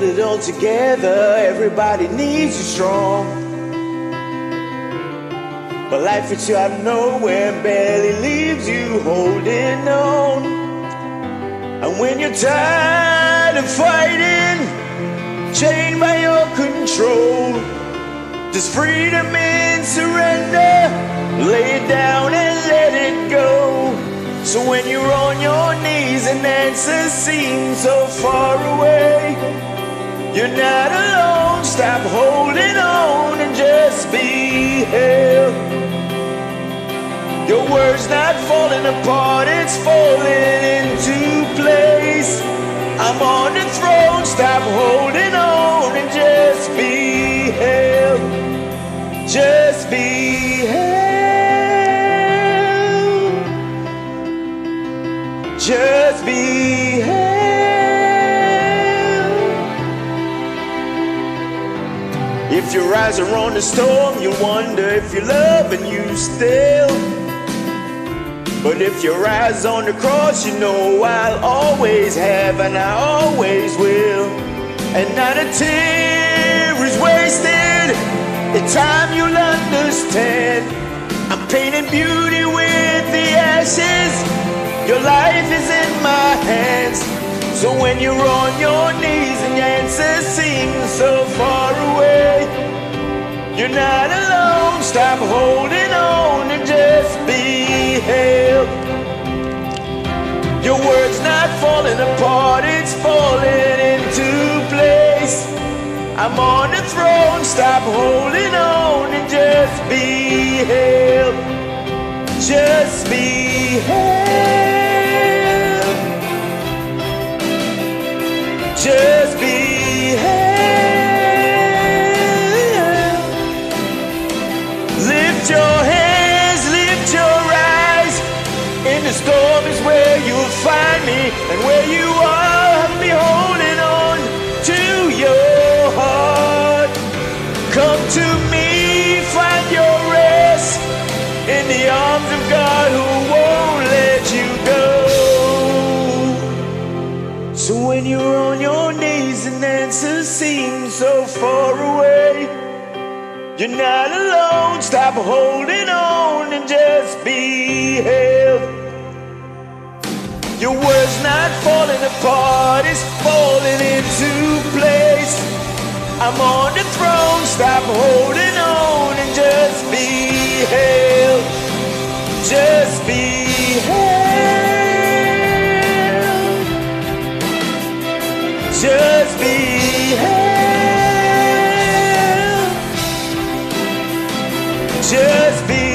it all together. Everybody needs you strong. But life hits you out of nowhere and barely leaves you holding on. And when you're tired of fighting, chained by your control, there's freedom in surrender. Lay it down and let it go. So when you're on your knees and answers seem so far away, you're not alone. Stop holding on and just be held. Your word's not falling apart, it's falling into place. I'm on the throne, stop holding on and just be held. Just be held. Just be held. If your eyes are on the storm, you wonder if you're loving you still. But if your eyes on the cross, you know I'll always have and I always will. And not a tear is wasted. In time you'll understand. I'm painting beauty with the ashes. Your life is in my hands. So when you're on your knees and your answer seems so far away, you're not alone. Stop holding on and just be held. Your word's not falling apart, it's falling into place. I'm on the throne, stop holding on and just be held. Just be held. Just be held. Lift your hands, lift your eyes. In the storm is where you'll find me, and where you are, I'll be holding on to your heart. Come to me, find your rest in the arms of God who won't let you go. So when you're on your knees and answers seem so far away, you're not alone. Stop holding on and just be held. Your word's not falling apart, it's falling into place. I'm on the throne, stop holding on and just be held. Just be held. Just be held. Just be